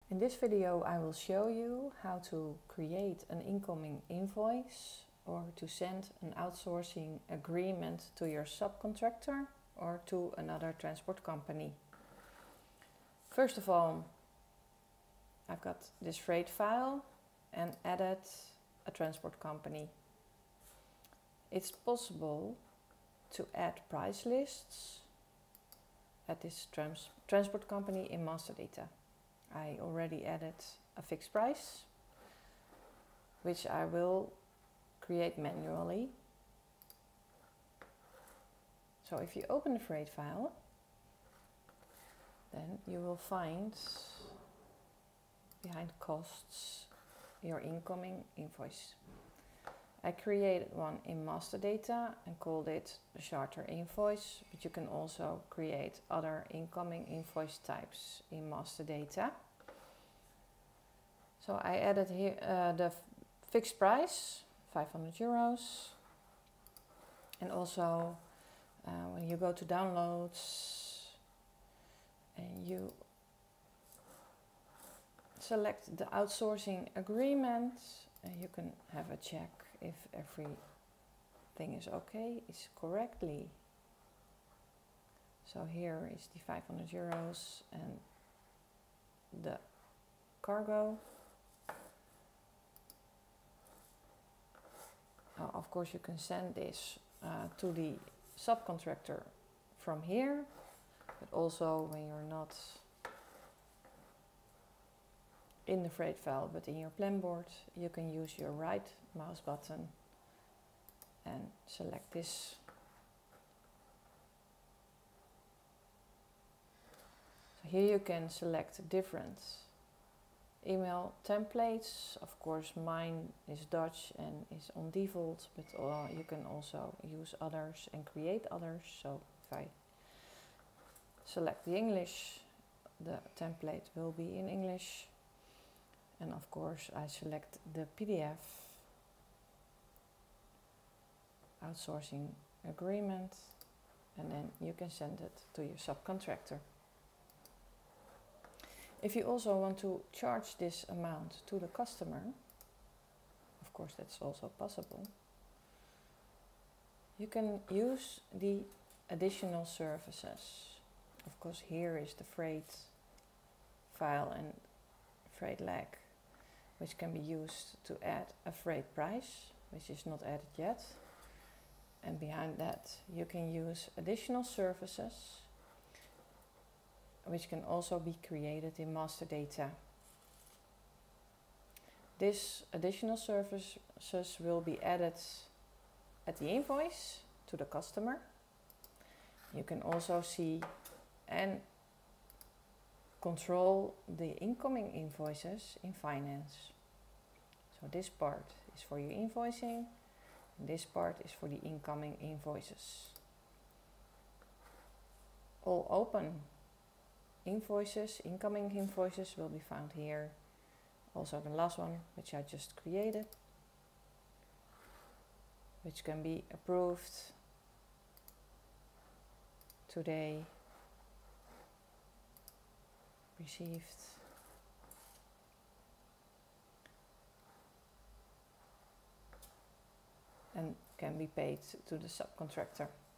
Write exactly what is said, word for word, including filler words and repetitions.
In this video I will show you how to create an incoming invoice or to send an outsourcing agreement to your subcontractor or to another transport company. First of all, I've got this freight file and added a transport company. It's possible to add price lists at this trans transport company in master data. I already added a fixed price, which I will create manually. So if you open the freight file, then you will find behind costs your incoming invoice. I created one in master data and called it a charter invoice, but you can also create other incoming invoice types in master data. So I added here uh, the fixed price, five hundred euros, and also uh, when you go to downloads and you select the outsourcing agreement, and you can have a check if everything is okay, is correctly. So here is the five hundred euros and the cargo. Uh, of course you can send this uh, to the subcontractor from here, but also when you're not in the freight file but in your plan board, you can use your right mouse button and select this. So here you can select different email templates. Of course mine is Dutch and is on default, but uh, you can also use others and create others. So if I select the English, the template will be in English. And of course I select the P D F outsourcing agreement, and then you can send it to your subcontractor. If you also want to charge this amount to the customer, of course that's also possible, you can use the additional services. Of course here is the freight file and freight leg, which can be used to add a freight price, which is not added yet. And behind that you can use additional services, which can also be created in master data. This additional services will be added at the invoice to the customer. You can also see and control the incoming invoices in finance. So this part is for your invoicing, and this part is for the incoming invoices. All open invoices, incoming invoices, will be found here. Also the last one, which I just created, which can be approved today, received, and can be paid to the subcontractor.